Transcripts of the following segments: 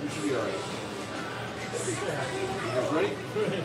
should be all right. You guys ready?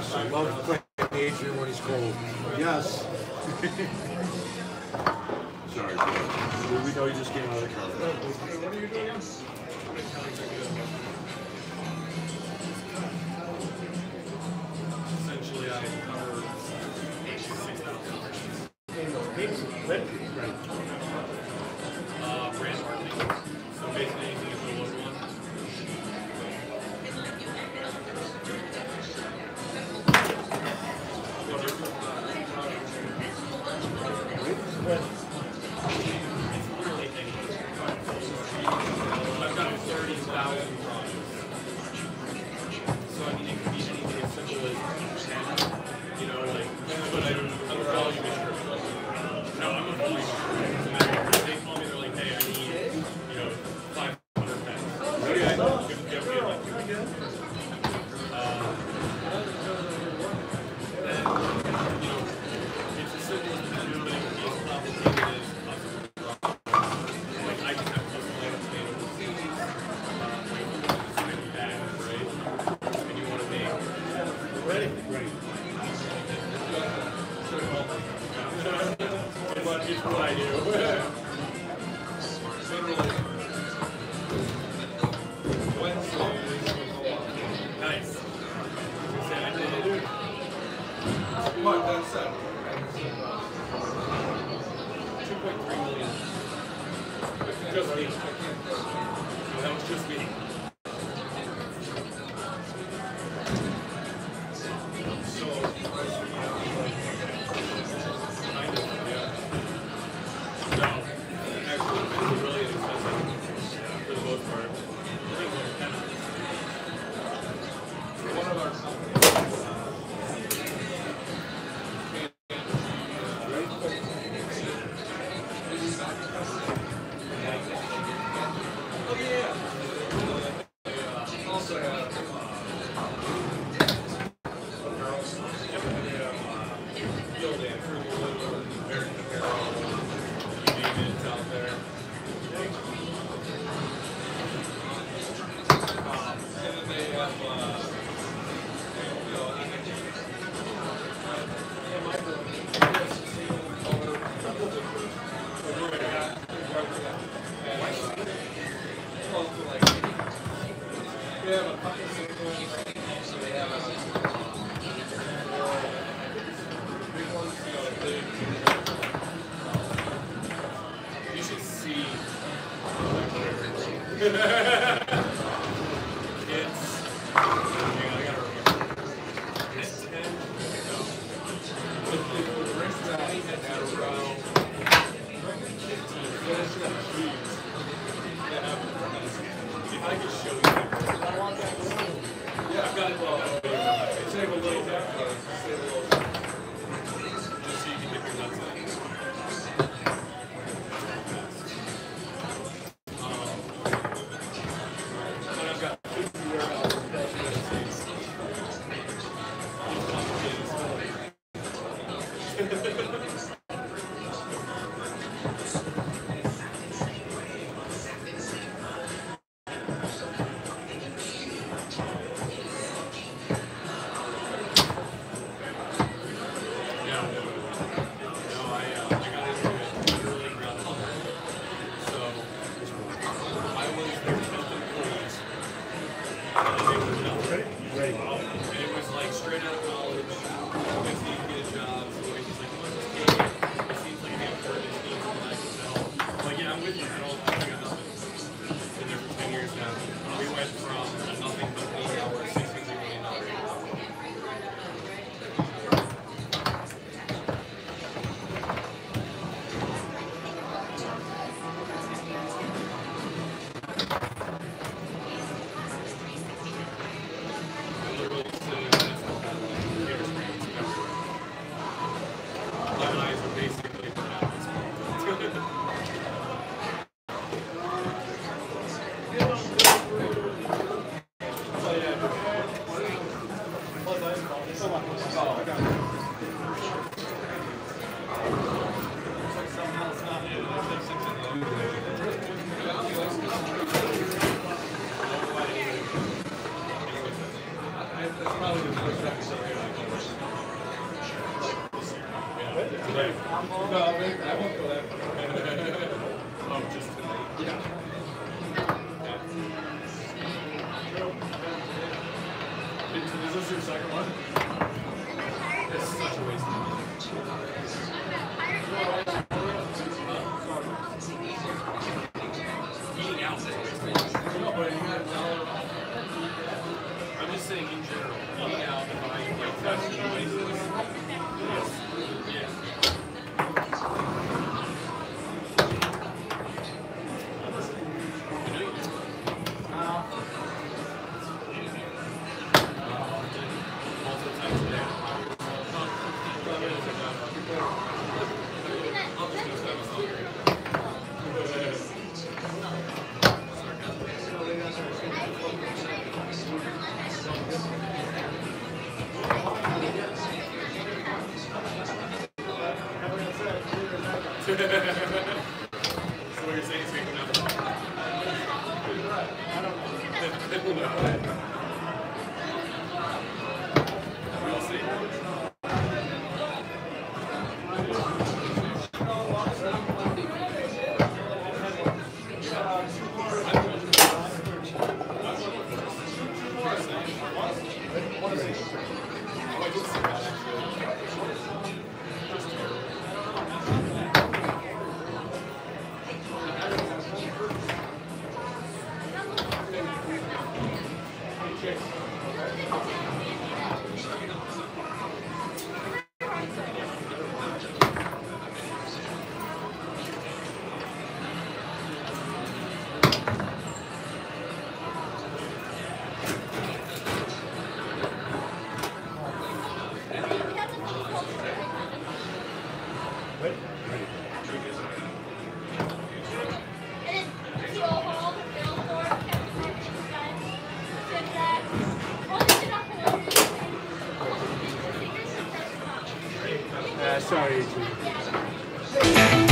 Yes, I love playing Adrian when he's cold. Yes. Sorry, Joe. We know you just came out of the car. What are you doing? Essentially, I cover brand marketing. So basically, anything is a local one. I've got 30,000 products. So I mean, it could be anything as simple as, you know, like, but I'm a volume description. No, I'm a volume description. They call me, they're like, hey, I need, you know, 500 pens. Okay. Then, you know, it's as simple as pen, but it can be as complicated as like I can have custom items made overseas, like bags, right? And you want to make ready. Right. But it's what I do. Nice. I did it. What? That's 2.3 million. Just me. No, that was just me. So, kind of, yeah. No, actually, it's really inexpensive for the most part. One of our companies. Oh yeah. Also have Field and Fruit Loop, American Apparel, you name it, it's out there. And then they have we have a couple of singles, so they have big ones, you know, big. You should see it's, I gotta remember. It's 10, no. The rest of I had around 15. Finish up cheese. If I could show you. Yeah, I've got it. Save a little bit. Save a little bit. Just so you can dip your nuts in. But I've got 50 warehouses across the United States. It's complicated stuff. That's probably the first episode. Oh, just tonight. Yeah. Is this your second one? It's such a waste of money. Eating out is a waste of money. I'm just saying in general, eating out and buying like fast food places. Yes. Yeah. So what you're saying is making enough. We'll see. Sorry,